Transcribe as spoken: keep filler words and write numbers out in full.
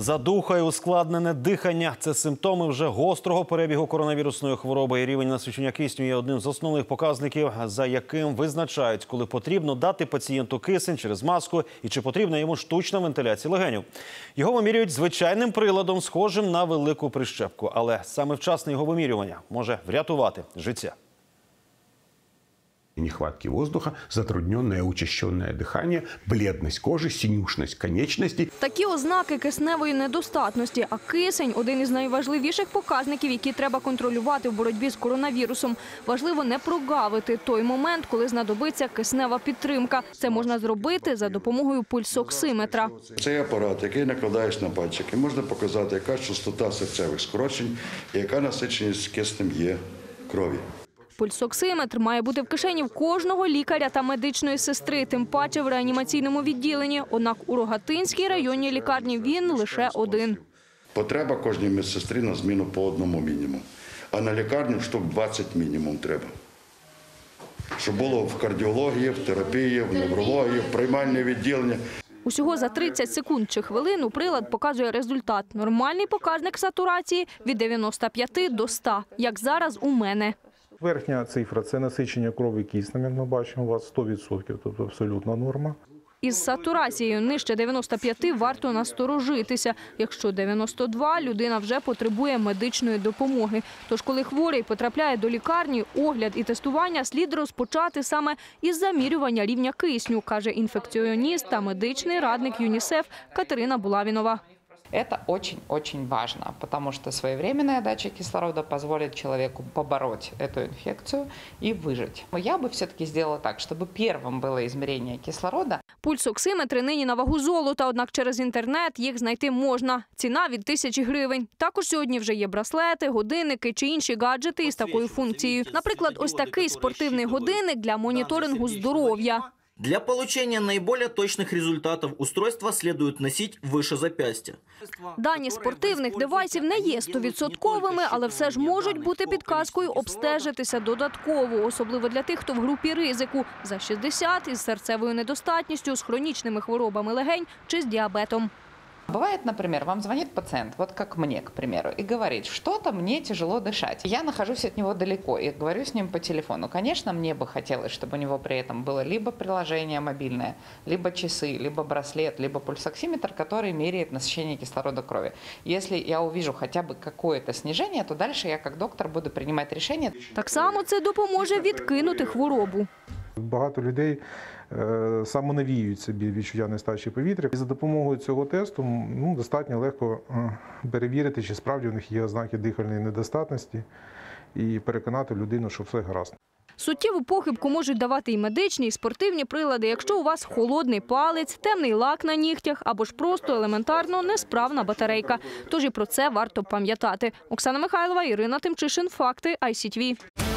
Задуха і ускладнене дихання – це симптоми вже гострого перебігу коронавірусної хвороби. І рівень насичення кисню є одним з основних показників, за яким визначають, коли потрібно дати пацієнту кисень через маску і чи потрібна йому штучна вентиляція легенів. Його вимірюють звичайним приладом, схожим на велику прищепку. Але саме вчасне його вимірювання може врятувати життя. Нехватки воздуха, затрудненное учащенное дыхание, бледность кожи, синюшность конечностей. Такі ознаки кисневої недостатності, а кисень – один із найважливіших показників, які треба контролювати в боротьбі з коронавірусом. Важливо не прогавити той момент, коли знадобиться киснева підтримка. Це можна зробити за допомогою пульсоксиметра. Цей апарат, який накладаєш на пальчики, можна показати, яка частота серцевих скорочень і яка насиченість киснем є крові. Пульсоксиметр має бути в кишені в кожного лікаря та медичної сестри, тим паче в реанімаційному відділенні. Однак у Рогатинській районній лікарні він лише один. Потреба кожній медсестрі на зміну по одному мінімум. А на лікарню штук двадцять мінімум треба. Щоб було в кардіології, в терапії, в неврології, в приймальне відділення. Усього за тридцять секунд чи хвилину прилад показує результат. Нормальний показник сатурації – від дев'яноста п'яти до ста, як зараз у мене. Верхня цифра – це насичення крові киснем, як ми бачимо, у вас сто відсотків, тобто абсолютна норма. Із сатурацією нижче дев'яноста п'яти варто насторожитися. Якщо дев'яносто два, людина вже потребує медичної допомоги. Тож, коли хворий потрапляє до лікарні, огляд і тестування слід розпочати саме із замірювання рівня кисню, каже інфекціоніст та медичний радник ЮНІСЕФ Катерина Булавінова. Это очень-очень важно, потому что своевременная дача кислорода позволит человеку побороть эту инфекцию и выжить. Я бы все-таки сделала так, чтобы первым было измерение кислорода. Пульсоксиметри нині на вагу золота, однак через інтернет їх знайти можна. Ціна від тисячі гривень. Також сьогодні вже є браслети, годинники чи інші гаджети із такою функцією. Наприклад, ось такий спортивний годинник для моніторингу здоров'я. Для получения наиболее точных результатов устройство следует носить выше запястья. Дані спортивних девайсів не є стовідсотковими, але все ж можуть бути підказкою обстежитися додатково, особливо для тих, хто в групі ризику – за шістдесят, із серцевою недостатністю, з хронічними хворобами легень чи з діабетом. Бывает, например, вам звонит пациент, вот как мне, к примеру, и говорит, что-то мне тяжело дышать. Я нахожусь от него далеко и говорю с ним по телефону. Конечно, мне бы хотелось, чтобы у него при этом было либо приложение мобильное, либо часы, либо браслет, либо пульсоксиметр, который меряет насыщение кислорода крови. Если я увижу хотя бы какое-то снижение, то дальше я, как доктор, буду принимать решение. Так само це допоможе відкинути хворобу. Багато людей е, самонавіюють собі відчуття нестачі повітря. І за допомогою цього тесту ну, достатньо легко е, перевірити, чи справді у них є ознаки дихальної недостатності і переконати людину, що все гаразд. Суттєву похибку можуть давати і медичні, і спортивні прилади, якщо у вас холодний палець, темний лак на нігтях або ж просто елементарно несправна батарейка. Тож і про це варто пам'ятати. Оксана Михайлова, Ірина Тимчишин. Факти ай сі ті ві.